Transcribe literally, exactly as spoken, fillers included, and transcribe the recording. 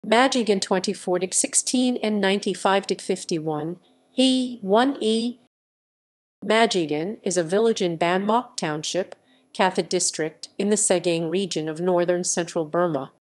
Magyigon twenty-four to sixteen and ninety-five to fifty-one. E one E. Magyigon is a village in Banmauk Township, Katha district, in the Sagaing region of northern central Burma.